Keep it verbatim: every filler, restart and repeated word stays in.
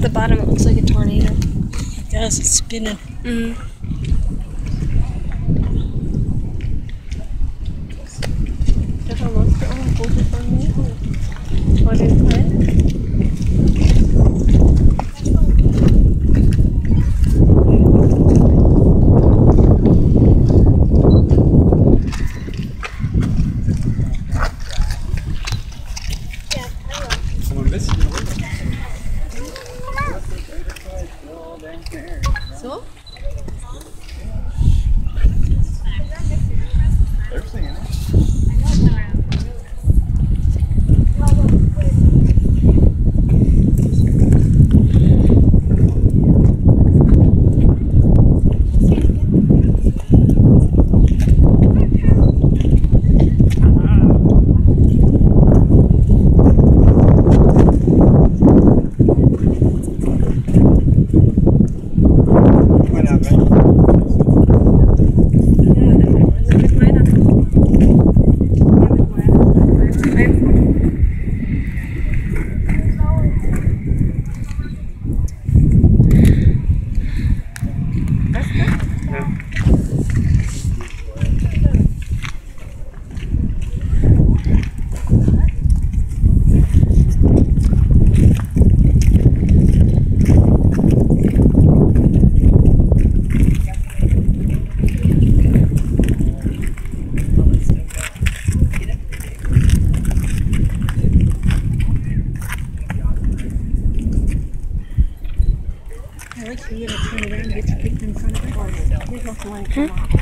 the bottom, it looks like a tornado. It does, it's spinning. Mm. Detta måste ha en foto från mig. Har du en själv? Så? They're singing it. I like for you to turn around and get your picture in front of it. There's nothing like it.